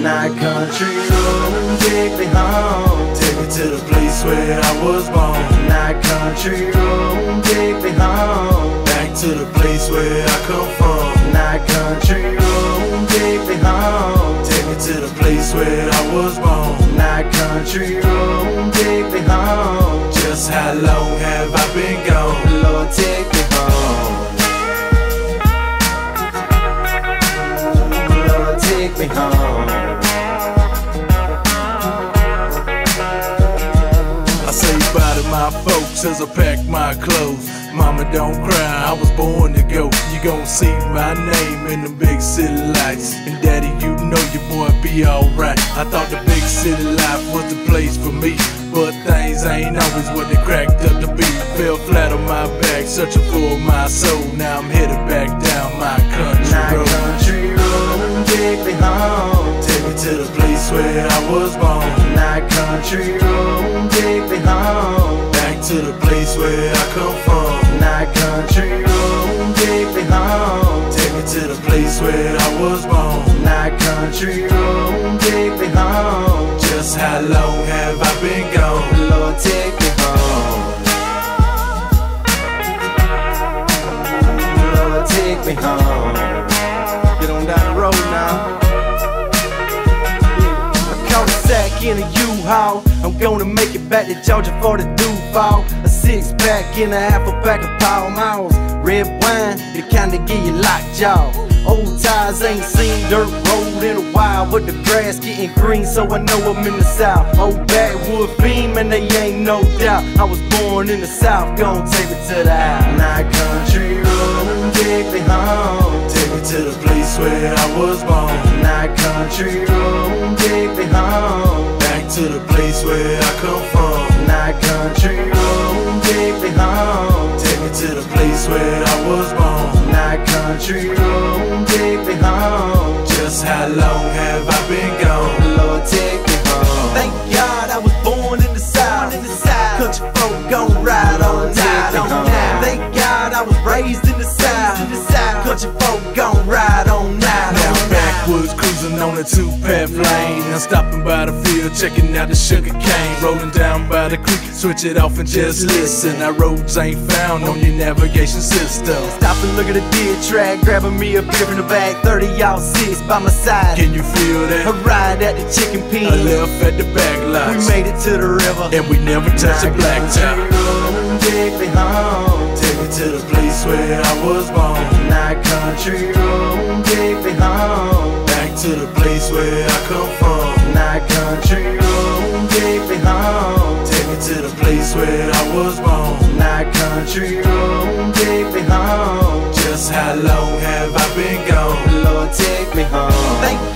Not country road, take me home. Take me to the place where I was born. Not country road, take me home. Back to the place where I come from. Not country road, take me home. Take me to the place where I was born. Not country road, take me home. Just how long have I been gone? Lord, take me home. Lord, take me home. I say bye to my folks as I pack my clothes. Mama, don't cry, I was born to go. You gon' see my name in the big city lights. And daddy, you know your boy be alright. I thought the big city life was the place for me, but things ain't always what they cracked up to be. Fell flat on my back, searching for my soul. Now I'm headed back down my country road. Not country road, take me home. Take me to the place where I was born. Not country road, take me home. Back to the place where I come from. Not country road, take me home. Take me to the place where I was born. Not country road, take me home. Just how long have I been gone? Lord, take me home. Lord, take me home. Get on down the road now. I caught a sack in a U-Haul. I'm gonna make it back to Georgia for the Duval. A 6-pack and a half a pack of Pall Malls. Red wine, the kind that give you lockjaw. Old tires, ain't seen dirt road in a while, but the grass getting green, so I know I'm in the South. Old backwood beam, and they ain't no doubt. I was born in the South, gon' take me to the house. Not country road, take me home. Take me to the place where I was born. Not country road, take me home. Back to the place where I come from. Not country road, take me home. Take me to the place where I was born. Not country road, take me home. Just how long have I been gone? Lord, take me home. Thank God I was born in the South. Country folk gon' ride on now. Thank God I was raised in the South. Country folk gon' ride on now. Now I'm backwoods cruising on a 2-path lane. I'm stopping by the field, checking out the sugar cane. Rolling down by the creek, switch it off and just listen. Our roads ain't found on your navigation system. Stop and look at the deer track, grabbing me a beer in the bag. 30-06 by my side. Can you feel that? A ride at the chicken pen. I left at the back We lots, made it to the river, and we never touched a black top. Road, take me home. Take me to the place where I was born. Not country road, take me home. Back to the place where I come from. Not country road, take me home. Take me to the place where I was born. Not country road, take me home. Just how long have I been gone? Lord, take me home. Thank